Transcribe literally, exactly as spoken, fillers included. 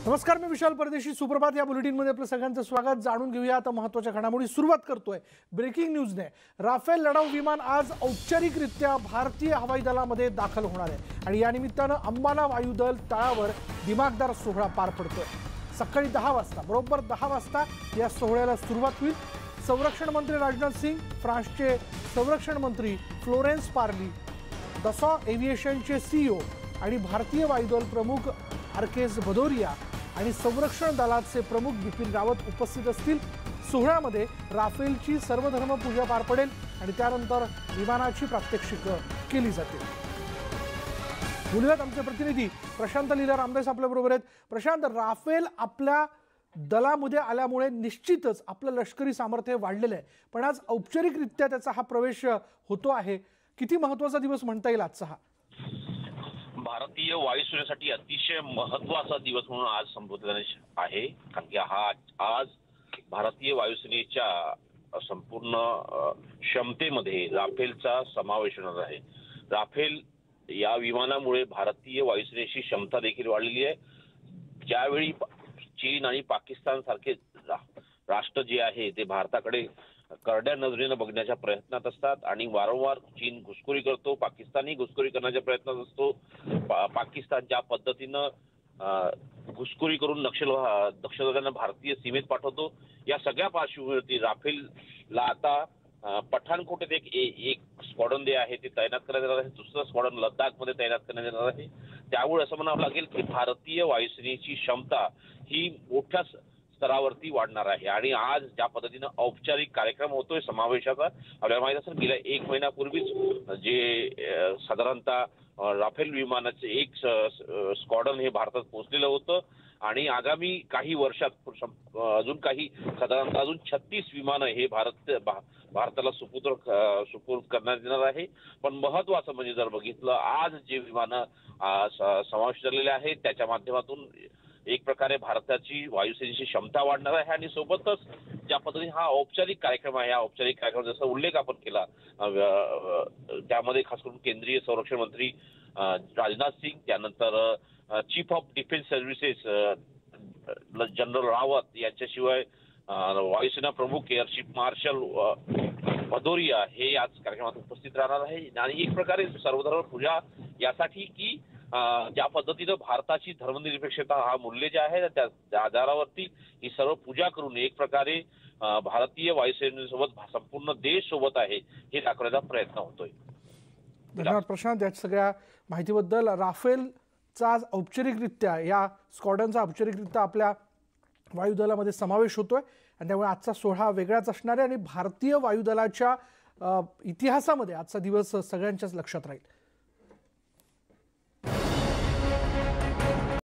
नमस्कार, मी विशाल परदेशी. सुप्रभात या बुलेटिनमध्ये आपलं सगळ्यांचं स्वागत. जाणून घेऊया आता महत्त्वाच्या घडामोडी. सुरुवात करतोय ब्रेकिंग न्यूजने. राफेल लढाऊ विमान आज औपचारिकरित्या भारतीय हवाई दलामध्ये दाखल होणार आहे आणि या निमित्तानं अंबाला वायुदल तळावर दिमागदार सोहळा पार पडतोय. सकाळी दहा वाजता बरोबर दहा वाजता या सोहळ्याला सुरुवात होईल. संरक्षण मंत्री राजनाथ सिंग, फ्रान्सचे संरक्षण मंत्री फ्लोरेन्स पार्ली, दसॉ एव्हिएशनचे सीईओ आणि भारतीय वायुदल प्रमुख आर के एस भदौरिया आणि संरक्षण दलाचे प्रमुख बिपिन रावत उपस्थित असतील. सोहळ्यामध्ये राफेलची सर्वधर्म पूजा पार पडेल आणि त्यानंतर विमानाची प्रात्यक्षिक केली जातील. बोलूयात आमचे प्रतिनिधी प्रशांत लीला रामदास आपल्याबरोबर आहेत. प्रशांत, राफेल आपल्या दलामध्ये आल्यामुळे निश्चितच आपलं लष्करी सामर्थ्य वाढलेलं आहे, पण आज औपचारिकरित्या त्याचा हा प्रवेश होतो आहे. किती महत्त्वाचा दिवस म्हणता येईल आजचा हा? भारतीय वायुसेनेसाठी अतिशय महत्त्वाचा दिवस म्हणून आज संबोधला आहे, कारण की हा आज भारतीय वायुसेनेच्या संपूर्ण क्षमतेमध्ये राफेलचा समावेश होणार आहे. राफेल या विमानामुळे भारतीय वायुसेनेची क्षमता देखील वाढलेली आहे. ज्यावेळी चीन आणि पाकिस्तान सारखे राष्ट्र जे आहे ते भारताकडे करड्या नजरेनं बघण्याच्या प्रयत्नात असतात आणि वारंवार चीन घुसखोरी करतो, पाकिस्तानही घुसखोरी करण्याच्या प्रयत्नात असतो. पा, पाकिस्तान ज्या पद्धतीनं घुसखोरी करून नक्षल नक्षलवाद्यांना भारतीय सीमेत पाठवतो, या सगळ्या पार्श्वभूमीवरती राफेलला आता पठाणकोट एक एक स्क्वॉड्रन जे आहे ते तैनात करण्यात येणार आहे. दुसरं स्क्वॉड्रन लद्दाखमध्ये तैनात करण्यात येणार आहे. त्यामुळे असं म्हणावं लागेल की भारतीय वायुसेनेची क्षमता ही मोठ्या स्तरावरती वाढणार आहे. आणि आज ज्या पद्धतीनं औपचारिक कार्यक्रम होतोय समावेशाचा, आपल्याला माहित असेल गेल्या एक महिन्यापूर्वीच जे साधारणतः राफेल विमानाचे एक स्क्वॉड्रन हे भारतात पोहोचलेलं होतं आणि आगामी काही वर्षात अजून काही साधारणतः अजून छत्तीस विमानं हे भारत भारताला सुपूर्द सुपूर्द करण्यात येणार आहे. पण महत्वाचं म्हणजे जर बघितलं, आज जे विमानं समावेश झालेले आहेत त्याच्या माध्यमातून एक प्रकारे भारताची वायुसेनेची क्षमता वाढणार आहे आणि सोबतच ज्या पद्धतीने हा औपचारिक कार्यक्रम आहे, या औपचारिक कार्यक्रम जसा उल्लेख आपण केला त्यामध्ये खास करून केंद्रीय संरक्षण मंत्री राजनाथ सिंग, त्यानंतर chief of defence services general Rawat यांच्याशिवाय वायुसेना प्रमुख एअर चीफ मार्शल भदौरिया हे याच कार्यक्रमात उपस्थित राहणार आहे. आणि एक प्रकारे सर्वधर्म पूजा यासाठी की ज्या पद्धतीनं भारताची धर्मनिरपेक्षता हा मूल्य जे आहे त्या आधारावरती ही सर्व पूजा करून एक प्रकारे भारतीय वायुसेनेसोबत संपूर्ण देश सोबत आहे हे दाखवण्याचा प्रयत्न होतोय. धन्यवाद प्रशांत या सगळ्या माहितीबद्दल. राफेलचा आज औपचारिकरित्या या स्क्वॉड्रनचा औपचारिकरित्या आपल्या वायुदलामध्ये समावेश होतोय आणि त्यामुळे आजचा सोहळा वेगळाच असणार आहे आणि भारतीय वायुदलाच्या इतिहासामध्ये आजचा दिवस सगळ्यांच्याच लक्षात राहील.